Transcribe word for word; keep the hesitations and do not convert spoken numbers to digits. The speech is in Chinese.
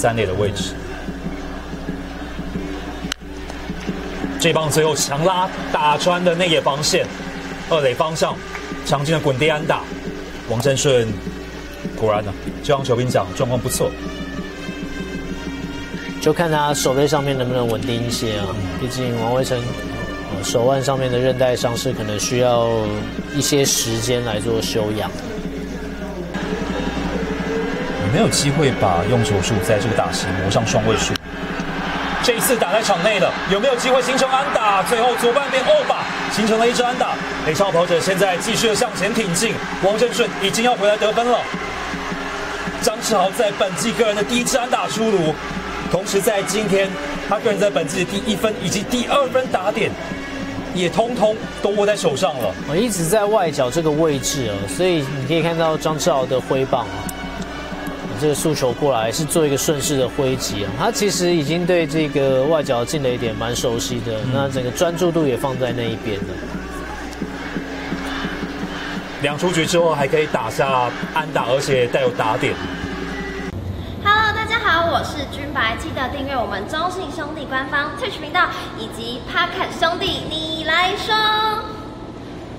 三垒的位置。这棒最后强拉打穿的内野防线，二垒方向强劲的滚地安打。王振顺果然呢、啊，这棒球评讲状况不错， 就看他手背上面能不能稳定一些啊。毕竟王威成、呃、手腕上面的韧带伤势可能需要一些时间来做休养。 有没有机会把用球数在这个打席磨上双位数？这一次打在场内的有没有机会形成安打？最后左半边欧巴形成了一支安打。雷超跑者现在继续的向前挺进，王振顺已经要回来得分了。张志豪在本季个人的第一支安打出炉，同时在今天他个人在本季的第一分以及第二分打点也通通都握在手上了。 我一直在外角这个位置哦，所以你可以看到张志豪的挥棒啊。这个速球过来是做一个顺势的挥击啊，他其实已经对这个外角进了一点蛮熟悉的，嗯、那整个专注度也放在那一边了。 两出局之后还可以打下安打，而且带有打点。 Hello， 大家好，我是君白，记得订阅我们中信兄弟官方 Twitch 频道以及 Podcast 兄弟你来说。